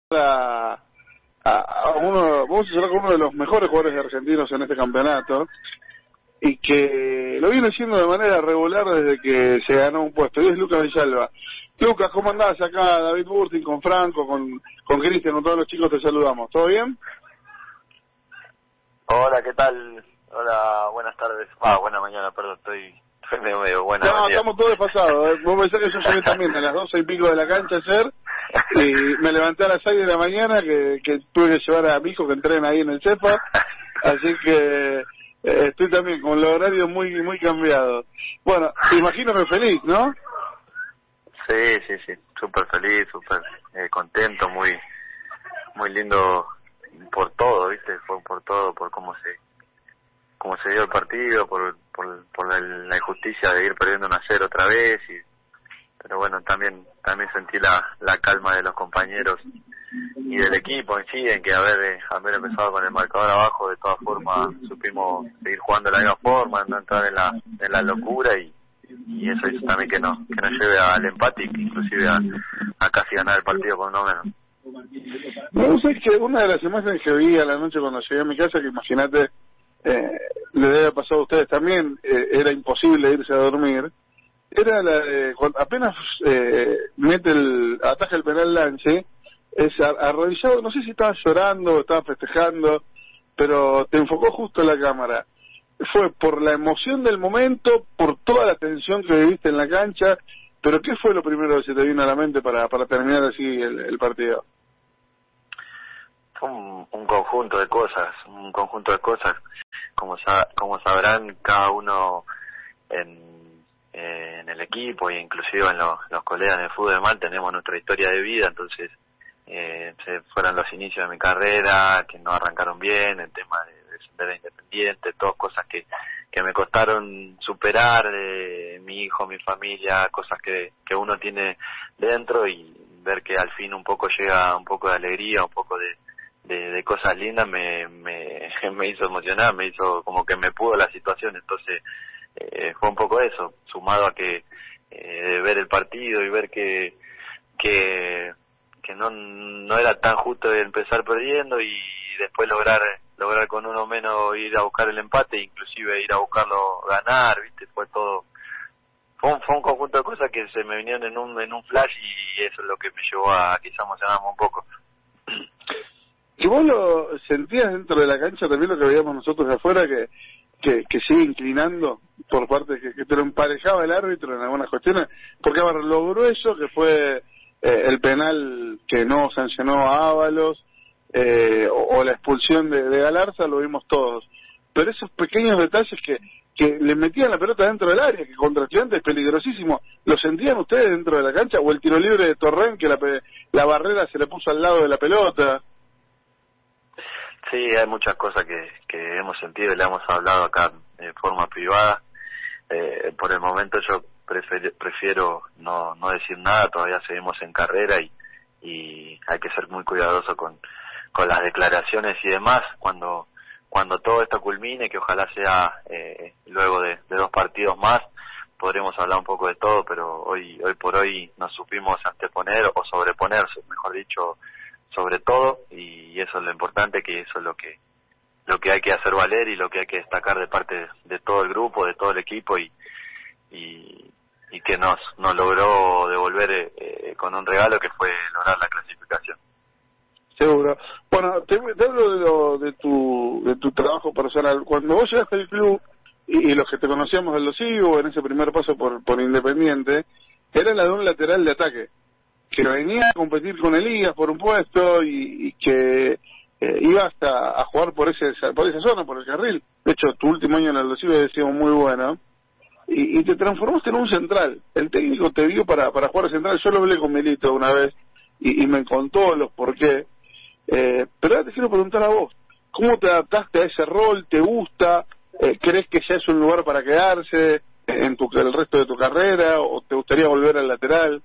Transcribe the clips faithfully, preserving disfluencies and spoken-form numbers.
a, a, a uno, vamos a hablar con uno de los mejores jugadores argentinos en este campeonato y que lo viene haciendo de manera regular desde que se ganó un puesto, y es Lucas Villalba. Lucas, ¿cómo andás acá? David Burtin, con Franco, con con Cristian, con todos los chicos te saludamos. ¿Todo bien? Hola, ¿qué tal? Hola, buenas tardes. Ah, buena mañana, perdón, estoy, estoy medio, medio buena. No, mañana. estamos todos desfasados. ¿eh? Vos pensás que yo llegué también a las doce y pico de la cancha ayer y me levanté a las seis de la mañana que, que tuve que llevar a mi hijo que entrena ahí en el CEPA, así que eh, estoy también con los horarios muy muy cambiados. Bueno, te imagino que feliz, ¿no? Sí, sí, sí, súper feliz, súper eh, contento, muy muy lindo por todo, ¿viste? Fue por todo, por cómo se cómo se dio el partido, por por, por la, la injusticia de ir perdiendo un a cero otra vez, y pero bueno, también también sentí la la calma de los compañeros y del equipo en sí, en que haber eh, haber empezado con el marcador abajo, de todas formas supimos seguir jugando de la misma forma, no entrar en la en la locura, y y eso hizo también que nos que nos lleve al empate, y que inclusive a, a casi ganar el partido con uno menos. No sé, que una de las imágenes que vi a la noche cuando llegué a mi casa, que imagínate, eh, le debe haber pasado a ustedes también, eh, era imposible irse a dormir, era la de cuando apenas eh, mete el ataja el penal Lance, es arrodillado, no sé si estaba llorando o estaba festejando, pero te enfocó justo la cámara. Fue por la emoción del momento, por toda la tensión que viviste en la cancha, pero ¿qué fue lo primero que se te vino a la mente para para terminar así el, el partido? Fue un, un conjunto de cosas, un conjunto de cosas. Como sa como sabrán, cada uno en, eh, en el equipo e inclusive en los, los colegas de fútbol de mal tenemos nuestra historia de vida, entonces eh, se fueron los inicios de mi carrera que no arrancaron bien, el tema de descender a Independiente, todas cosas que que me costaron superar, de mi hijo, mi familia, cosas que que uno tiene dentro, y ver que al fin un poco llega un poco de alegría, un poco de de, de cosas lindas, me, me me hizo emocionar, me hizo como que me pudo la situación. Entonces eh, fue un poco eso, sumado a que eh, ver el partido y ver que que que no no era tan justo de empezar perdiendo y después lograr lograr con uno menos ir a buscar el empate, inclusive ir a buscarlo ganar, viste, fue todo fue un, fue un conjunto de cosas que se me vinieron en un en un flash, y eso es lo que me llevó a quizá emocionarme un poco. ¿Y vos lo sentías dentro de la cancha también lo que veíamos nosotros de afuera, que que, que sigue inclinando por parte que, que te lo emparejaba el árbitro en algunas cuestiones? Porque a ver, lo grueso que fue eh, el penal que no sancionó a Ábalos, eh, o, o la expulsión de, de Galarza, lo vimos todos, pero esos pequeños detalles que que le metían la pelota dentro del área, que contra Estudiantes es peligrosísimo, ¿lo sentían ustedes dentro de la cancha? ¿O el tiro libre de Torren, que la, la barrera se le puso al lado de la pelota? Sí, hay muchas cosas que, que hemos sentido y le hemos hablado acá de forma privada. Eh, por el momento yo prefiero, prefiero no, no decir nada, todavía seguimos en carrera, y, y hay que ser muy cuidadoso con, con las declaraciones y demás. Cuando cuando todo esto culmine, que ojalá sea eh, luego de, de dos partidos más, podremos hablar un poco de todo, pero hoy hoy por hoy nos supimos anteponer o sobreponerse, mejor dicho, sobre todo, y eso es lo importante, que eso es lo que lo que hay que hacer valer y lo que hay que destacar de parte de, de todo el grupo, de todo el equipo, y y, y que nos nos logró devolver eh, con un regalo que fue lograr la clasificación. Seguro. Bueno, te, te hablo de, lo, de tu de tu trabajo personal. Cuando vos llegaste al club, y, y los que te conocíamos en los I V O, en ese primer paso por por Independiente, era la de un lateral de ataque, que venía a competir con Elías por un puesto, y, y que eh, iba hasta a jugar por ese por esa zona, por el carril. De hecho, tu último año en el Recibe decíamos muy bueno, y, y te transformaste en un central. El técnico te vio para para jugar central. Yo lo hablé con Milito una vez, y, y me contó los por qué. Eh, pero ahora te quiero preguntar a vos, ¿cómo te adaptaste a ese rol? ¿Te gusta? Eh, ¿Crees que ya es un lugar para quedarse en tu el resto de tu carrera, o te gustaría volver al lateral?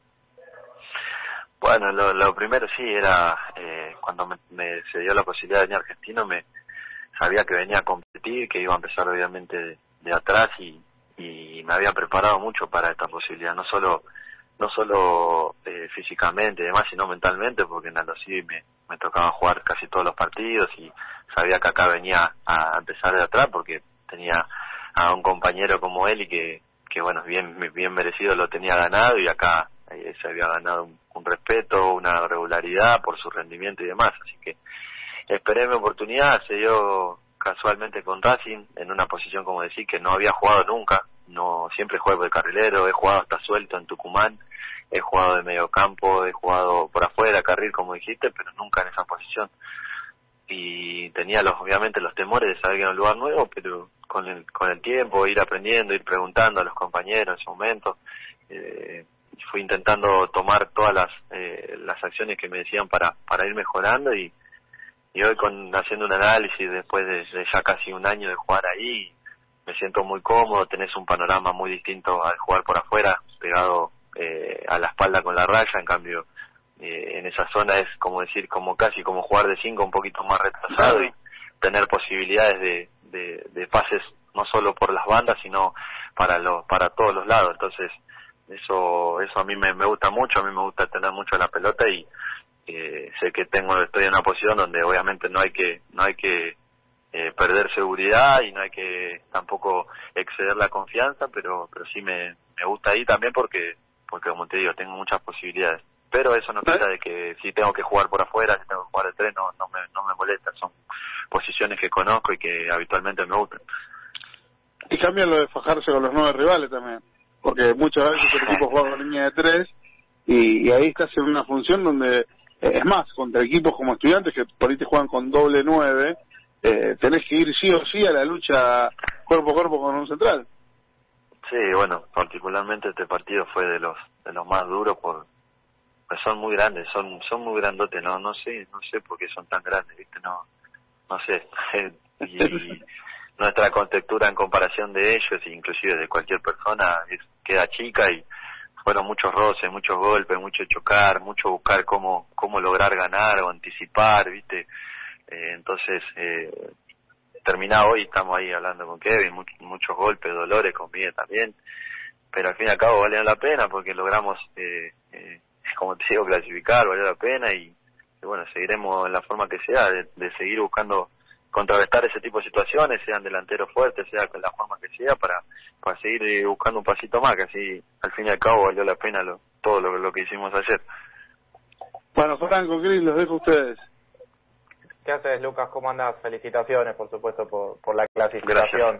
Bueno, lo, lo primero sí era, eh, cuando me, me se dio la posibilidad de venir a Argentino, me sabía que venía a competir, que iba a empezar obviamente de, de atrás, y, y me había preparado mucho para esta posibilidad, no solo no solo eh, físicamente y demás, sino mentalmente, porque en Aldo Civi me, me tocaba jugar casi todos los partidos y sabía que acá venía a empezar de atrás porque tenía a un compañero como él y que, que bueno, bien bien merecido lo tenía ganado, y acá eh, se había ganado un, un respeto, una regularidad por su rendimiento y demás, así que esperé mi oportunidad. Se dio casualmente con Racing, en una posición, como decir, que no había jugado nunca. No, siempre jugué de carrilero, he jugado hasta suelto en Tucumán, he jugado de mediocampo, he jugado por afuera, carril, como dijiste, pero nunca en esa posición. Y tenía los, obviamente los temores de saber que era un lugar nuevo, pero con el, con el tiempo, ir aprendiendo, ir preguntando a los compañeros en ese momento, eh, fui intentando tomar todas las eh, las acciones que me decían para para ir mejorando, y, y hoy con haciendo un análisis después de, de ya casi un año de jugar ahí, me siento muy cómodo. Tenés un panorama muy distinto al jugar por afuera, pegado eh, a la espalda con la raya. En cambio, eh, en esa zona es como decir, como casi como jugar de cinco, un poquito más retrasado, y tener posibilidades de, de, de pases no solo por las bandas, sino para los para todos los lados. Entonces eso eso a mí me, me gusta mucho, a mí me gusta tener mucho la pelota, y eh, sé que tengo estoy en una posición donde obviamente no hay que no hay que eh, perder seguridad, y no hay que tampoco exceder la confianza, pero pero sí me, me gusta ahí también porque porque como te digo, tengo muchas posibilidades. Pero eso no quita de que si tengo que jugar por afuera, si tengo que jugar de tres, no, no, me, no me molesta. Son posiciones que conozco y que habitualmente me gustan. Y cambia lo de fajarse con los nueve rivales también, porque muchas veces el equipo juega con línea de tres, y, y ahí estás en una función donde, eh, es más, contra equipos como Estudiantes, que por ahí te juegan con doble nueve, eh, tenés que ir sí o sí a la lucha cuerpo a cuerpo con un central. Sí, bueno, particularmente este partido fue de los de los más duros, por pues son muy grandes, son son muy grandotes, no no sé no sé por qué son tan grandes, viste, no no sé. Y nuestra contextura en comparación de ellos, inclusive de cualquier persona, es, queda chica, y fueron muchos roces, muchos golpes, mucho chocar, mucho buscar cómo cómo lograr ganar o anticipar, viste. Eh, entonces eh, terminado hoy, estamos ahí hablando con Kevin, much, muchos golpes, dolores conmigo también, pero al fin y al cabo valieron la pena porque logramos eh, eh, como te digo, clasificar, valió la pena, y, y bueno, seguiremos en la forma que sea, de, de seguir buscando contrarrestar ese tipo de situaciones, sean delanteros fuertes, sea con la forma que sea, para para seguir buscando un pasito más, que así al fin y al cabo valió la pena lo, todo lo, lo que hicimos ayer. Bueno, Franco, Cris, los dejo a ustedes. ¿Qué haces, Lucas? ¿Cómo andás? Felicitaciones, por supuesto, por, por la clasificación.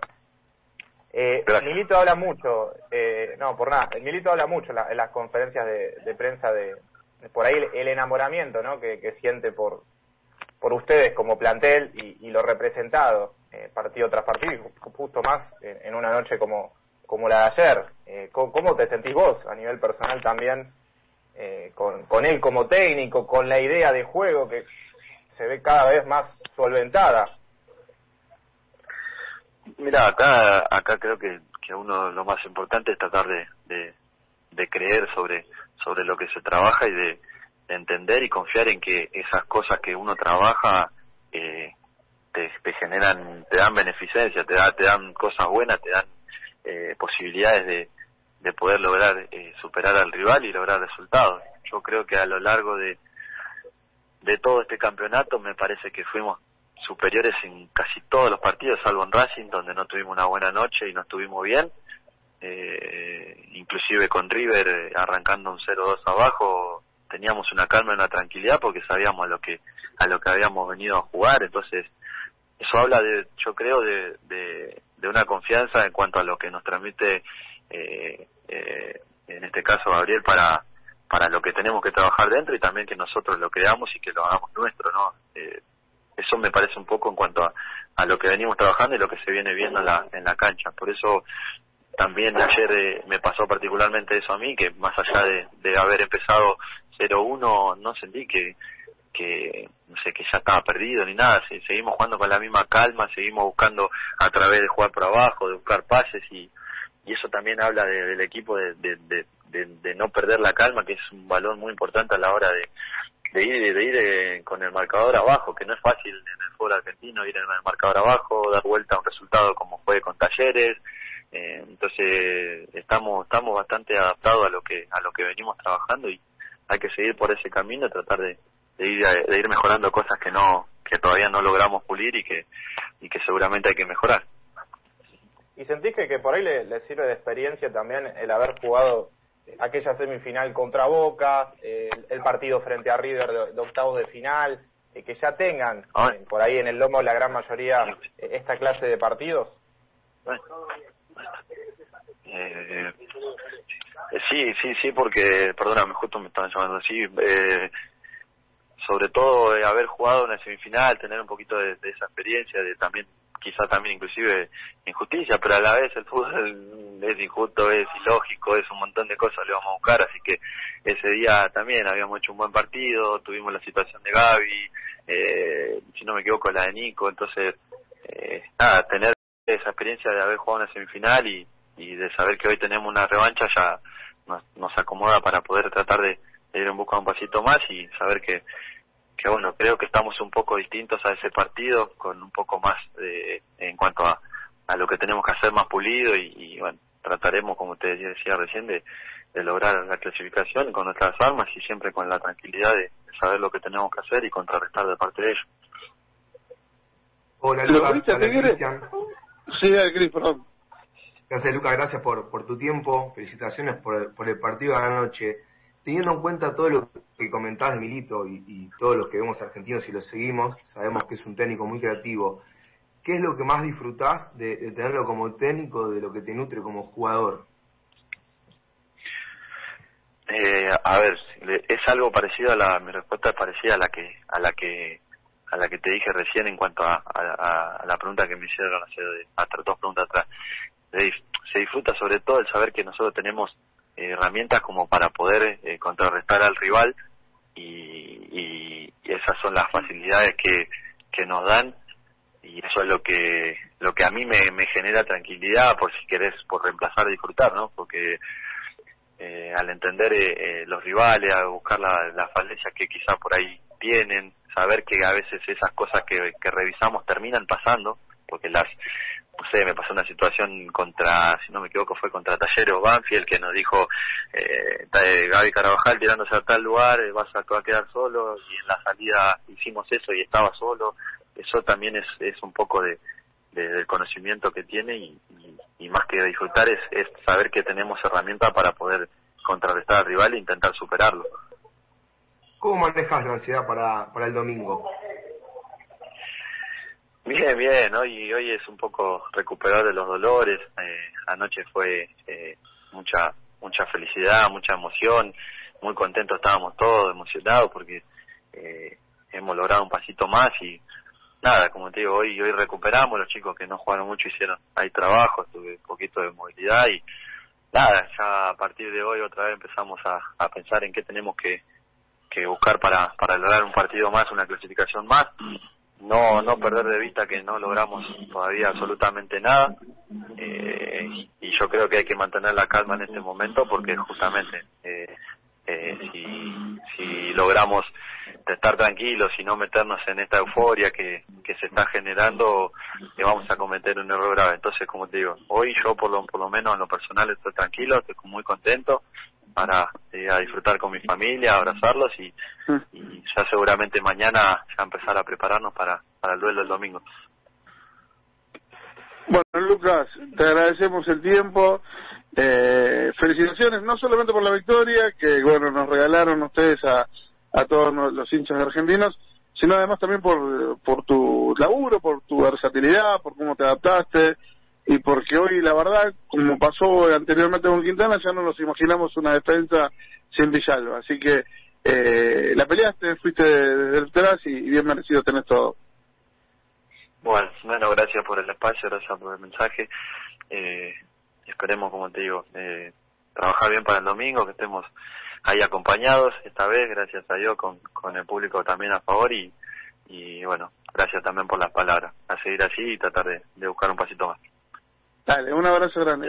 Eh, Milito habla mucho, eh, no, por nada, el Milito habla mucho en, la, en las conferencias de, de prensa de, de por ahí el, el enamoramiento, ¿no?, que, que siente por por ustedes como plantel y, y lo representado, eh, partido tras partido, y justo más en, en una noche como como la de ayer. Eh, ¿cómo, ¿Cómo te sentís vos a nivel personal también, eh, con, con él como técnico, con la idea de juego que se ve cada vez más solventada? Mira, acá acá creo que, que uno lo más importante es tratar de, de, de creer sobre sobre lo que se trabaja, y de, de entender y confiar en que esas cosas que uno trabaja eh, te, te generan, te dan beneficencia, te, da, te dan cosas buenas, te dan eh, posibilidades de, de poder lograr eh, superar al rival y lograr resultados. Yo creo que a lo largo de, de todo este campeonato me parece que fuimos superiores en casi todos los partidos, salvo en Racing, donde no tuvimos una buena noche y no estuvimos bien. Eh, inclusive con River, eh, arrancando un cero dos abajo, teníamos una calma y una tranquilidad porque sabíamos a lo que a lo que habíamos venido a jugar. Entonces eso habla, de yo creo, de, de, de una confianza en cuanto a lo que nos transmite eh, eh, en este caso Gabriel, para para lo que tenemos que trabajar dentro, y también que nosotros lo creamos y que lo hagamos nuestro, ¿no? Eh, eso me parece un poco en cuanto a, a lo que venimos trabajando y lo que se viene viendo en la, en la cancha. Por eso también ayer eh, me pasó particularmente eso a mí, que más allá de, de haber empezado cero uno, no sentí que, que no sé, que ya estaba perdido ni nada. Sí, seguimos jugando con la misma calma, seguimos buscando a través de jugar por abajo, de buscar pases, y, y eso también habla de, del equipo, de, de, de, de, de no perder la calma, que es un valor muy importante a la hora de de ir, de ir eh, con el marcador abajo, que no es fácil en el fútbol argentino ir en el marcador abajo, dar vuelta a un resultado como fue con Talleres, Eh, entonces estamos estamos bastante adaptados a lo que a lo que venimos trabajando y hay que seguir por ese camino, tratar de, de ir de ir mejorando cosas que no que todavía no logramos pulir y que y que seguramente hay que mejorar. ¿Y sentís que, que por ahí le, le sirve de experiencia también el haber jugado aquella semifinal contra Boca, eh, el partido frente a River de, de octavos de final, eh, que ya tengan eh, por ahí en el lomo la gran mayoría eh, esta clase de partidos? Bueno, eh, sí, sí, sí, porque, perdóname, justo me estaban llamando así, eh, sobre todo eh, haber jugado una semifinal, tener un poquito de, de esa experiencia, de también quizá también inclusive injusticia, pero a la vez el fútbol es injusto, es ilógico, es un montón de cosas le vamos a buscar, así que ese día también habíamos hecho un buen partido, tuvimos la situación de Gaby, eh, si no me equivoco la de Nico, entonces eh, nada, tener esa experiencia de haber jugado una semifinal y, y de saber que hoy tenemos una revancha ya nos, nos acomoda para poder tratar de, de ir en busca de un pasito más y saber que que bueno, creo que estamos un poco distintos a ese partido, con un poco más de, en cuanto a, a lo que tenemos que hacer más pulido y, y bueno, trataremos, como te decía recién, de, de lograr la clasificación con nuestras armas y siempre con la tranquilidad de, de saber lo que tenemos que hacer y contrarrestar de parte de ellos. Hola, Lucas. Hola, Cristian. Sí, Cris, perdón. Gracias, Lucas, gracias por, por tu tiempo, felicitaciones por el, por el partido de la noche. Teniendo en cuenta todo lo que comentás de Milito y, y todos los que vemos argentinos y los seguimos, sabemos que es un técnico muy creativo. ¿Qué es lo que más disfrutás de, de tenerlo como técnico, de lo que te nutre como jugador? Eh, a ver, es algo parecido a la, mi respuesta es parecida a la que a la que a la que te dije recién en cuanto a, a, a la pregunta que me hicieron hace hasta dos preguntas atrás. Se disfruta sobre todo el saber que nosotros tenemos herramientas como para poder eh, contrarrestar al rival y, y, y esas son las facilidades que, que nos dan y eso es lo que lo que a mí me, me genera tranquilidad, por si querés, por reemplazar disfrutar, ¿no? Porque eh, al entender eh, eh, los rivales, a buscar la, las falencias que quizá por ahí tienen, saber que a veces esas cosas que, que revisamos terminan pasando, porque las no sé, me pasó una situación contra, si no me equivoco, fue contra Talleres o Banfield, que nos dijo eh, Gaby Carabajal tirándose a tal lugar, eh, vas a, va a quedar solo, y en la salida hicimos eso y estaba solo. Eso también es, es un poco de, de del conocimiento que tiene y, y, y más que disfrutar es, es saber que tenemos herramientas para poder contrarrestar al rival e intentar superarlo. ¿Cómo manejas la ansiedad para, para el domingo? Bien, bien, hoy hoy es un poco recuperar de los dolores, eh, anoche fue eh, mucha mucha felicidad, mucha emoción, muy contentos estábamos todos, emocionados porque eh, hemos logrado un pasito más y nada, como te digo, hoy hoy recuperamos, los chicos que no jugaron mucho hicieron, hay trabajo, tuve un poquito de movilidad y nada, ya a partir de hoy otra vez empezamos a, a pensar en qué tenemos que, que buscar para, para lograr un partido más, una clasificación más. No no perder de vista que no logramos todavía absolutamente nada eh, y yo creo que hay que mantener la calma en este momento porque justamente eh, eh, si si logramos estar tranquilos y no meternos en esta euforia que, que se está generando que vamos a cometer un error grave. Entonces, como te digo, hoy yo por lo por lo menos en lo personal estoy tranquilo, estoy muy contento para eh, a disfrutar con mi familia, abrazarlos y, y ya seguramente mañana ya empezar a prepararnos para, para el duelo del domingo. Bueno, Lucas, te agradecemos el tiempo, eh, felicitaciones no solamente por la victoria que bueno nos regalaron ustedes a, a todos los hinchas argentinos, sino además también por, por tu laburo, por tu versatilidad, por cómo te adaptaste y porque hoy la verdad, como pasó anteriormente con Quintana, ya no nos imaginamos una defensa sin Villalba, así que eh, la peleaste, fuiste desde atrás y, y bien merecido tenés todo. Bueno, bueno, gracias por el espacio, gracias por el mensaje, eh, esperemos, como te digo, eh, trabajar bien para el domingo, que estemos ahí acompañados esta vez, gracias a Dios, con, con el público también a favor y, y bueno, gracias también por las palabras, a seguir así y tratar de, de buscar un pasito más. Dale, un abrazo grande.